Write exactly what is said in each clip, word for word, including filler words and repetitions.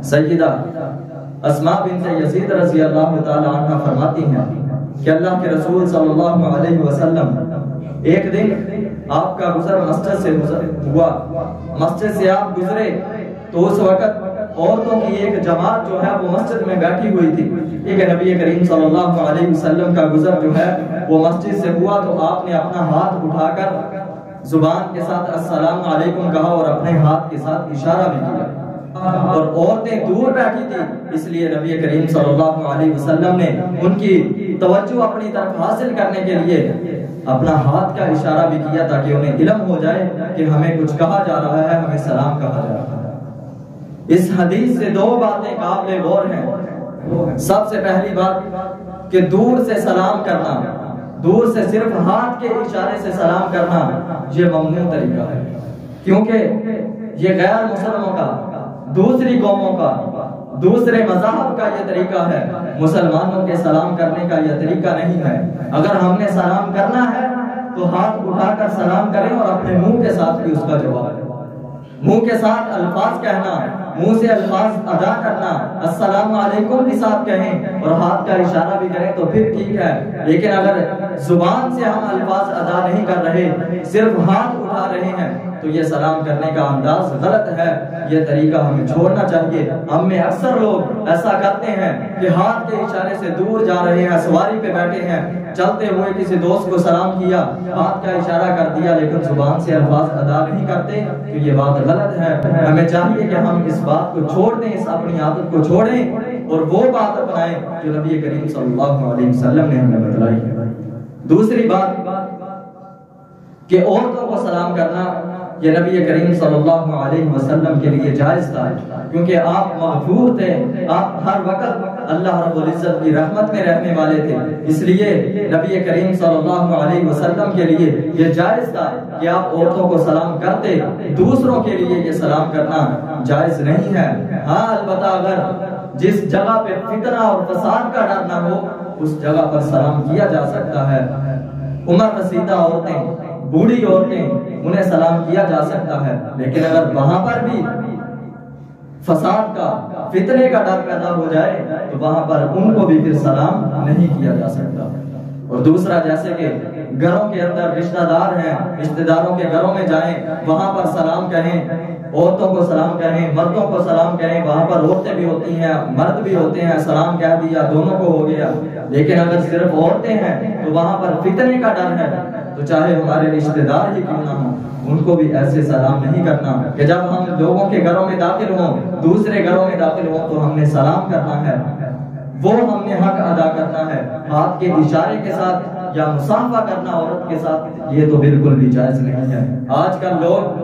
سیدہ اسماء بنت یزید رضی اللہ تعالی عنہ فرماتی ہیں کہ اللہ کے رسول صلی اللہ علیہ وسلم ایک دن آپ کا گزر مسجد سے ہوا، مسجد سے آپ گزرے تو اس وقت عورتوں کی ایک جماعت جو ہے وہ مسجد میں بیٹھی ہوئی تھی۔ ایک نبی کریم صلی اللہ علیہ وسلم کا گزر جو ہے وہ مسجد سے ہوا تو آپ نے اپنا ہاتھ اٹھا کر زبان کے ساتھ السلام علیکم کہا اور اپنے ہاتھ کے ساتھ اشارہ بھی کیا، اور عورتیں دور بیٹھی تھی، اس لیے نبی کریم صلی اللہ علیہ وسلم نے ان کی توجہ اپنی طرف حاصل کرنے کے لیے اپنا ہاتھ کا اشارہ بھی کیا تاکہ انہیں علم ہو جائے کہ ہمیں کچھ کہا جا رہا ہے، ہمیں سلام کہا جا رہا ہے۔ اس حدیث سے دو باتیں قابل غور ہیں۔ سب سے پہلی بات کہ دور سے سلام کرنا، دور سے صرف ہاتھ کے اشارے سے سلام کرنا یہ ممنوع طریقہ ہے، کیونکہ یہ غیر مسلموں کا، دوسری قوموں کا، دوسرے مذاہب کا یہ طریقہ ہے۔ مسلمانوں کے سلام کرنے کا یہ طریقہ نہیں ہے۔ اگر ہم نے سلام کرنا ہے تو ہاتھ اٹھا کر سلام کریں اور اپنے منہ کے ساتھ بھی اس کا جواب دیں، منہ کے ساتھ الفاظ کہنا، منہ سے الفاظ ادا کرنا، السلام علیکم بھی ساتھ کہیں اور ہاتھ کا اشارہ بھی کریں تو پھر ٹھیک ہے، لیکن اگر زبان سے ہم الفاظ ادا نہیں کر رہے، صرف ہاتھ اٹھا رہے ہیں تو یہ سلام کرنے کا انداز غلط ہے، یہ طریقہ ہمیں چھوڑنا چاہیے۔ ہم میں اکثر لوگ ایسا کرتے ہیں کہ ہاتھ کے اشارے سے دور جا رہے ہیں، سواری پہ بیٹھے ہیں، چلتے ہوئے کسی دوست کو سلام کیا، ہاتھ کا اشارہ کر دیا لیکن زبان سے الفاظ ادا نہیں کرتے تو یہ بات غلط ہے۔ ہمیں چاہیے کہ ہم اس بات کو چھوڑ دیں، اس اپنی عادت کو چھوڑیں اور وہ بات اپنائیں جو نبی کریم صلی اللہ علیہ وسلم نے ہمیں بتلائی ہے۔ دوسری بات کہ عورتوں کو سلام کرنا یہ نبی کریم صلی اللہ علیہ وسلم کے لیے جائز تھا، کیونکہ آپ مغفور تھے، آپ ہر وقت اللہ رب العزت کی رحمت میں رہنے والے تھے، اس لیے نبی کریم صلی اللہ علیہ وسلم کے لیے یہ جائز تھا کہ آپ عورتوں کو سلام کرتے، دوسروں کے لیے یہ سلام کرنا جائز نہیں ہے۔ ہاں البتہ اگر جس جگہ پہ فتنہ اور فساد کا ڈر نہ ہو اس جگہ پر سلام کیا جا سکتا ہے۔ عمر رسیدہ عورتیں، بوڑھی عورتیں، انہیں سلام کیا جا سکتا ہے، لیکن اگر وہاں پر بھی فساد کا، فتنے کا ڈر پیدا ہو جائے تو وہاں پر ان کو بھی پھر سلام نہیں کیا جا سکتا۔ اور دوسرا جیسے کہ گھروں کے اندر رشتہ دار ہیں، رشتہ داروں کے گھروں میں جائیں، وہاں پر سلام کہیں، عورتوں کو سلام کہیں، مردوں کو سلام کہیں، وہاں پر عورتیں بھی ہوتی ہیں، مرد بھی ہوتے ہیں، سلام کہہ دیا، دونوں کو ہو گیا۔ لیکن اگر صرف عورتیں ہیں تو وہاں پر فتنے کا ڈر ہے، تو چاہے ہمارے رشتہ دار ہی کیوں نہ ہوں ان کو بھی ایسے سلام نہیں کرنا کہ جب ہم لوگوں کے گھروں میں داخل ہوں، دوسرے گھروں میں داخل ہوں تو ہم نے سلام کرنا ہے، وہ ہم نے حق ادا کرنا ہے۔ ہاتھ کے اشارے کے ساتھ یا مصافحہ کرنا عورت کے ساتھ یہ تو بالکل بھی جائز نہیں ہے۔ آج کل لوگ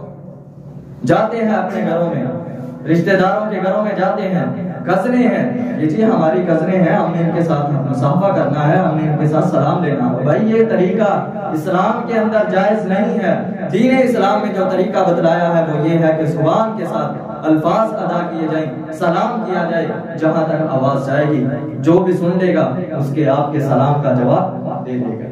جاتے ہیں اپنے گھروں میں، رشتہ داروں کے گھروں میں جاتے ہیں، کزنیں ہیں، یہ جی ہماری کزنیں ہیں، ہم نے ان کے ساتھ مصافحہ کرنا ہے، ہم نے ان کے ساتھ سلام لینا ہے۔ بھائی یہ طریقہ اسلام کے اندر جائز نہیں ہے۔ دین اسلام میں جو طریقہ بتلایا ہے وہ یہ ہے کہ زبان کے ساتھ الفاظ ادا کیے جائیں، سلام کیا جائے، جہاں تک آواز جائے گی جو بھی سن لے گا اس کے آپ کے سلام کا جواب دے دے گا۔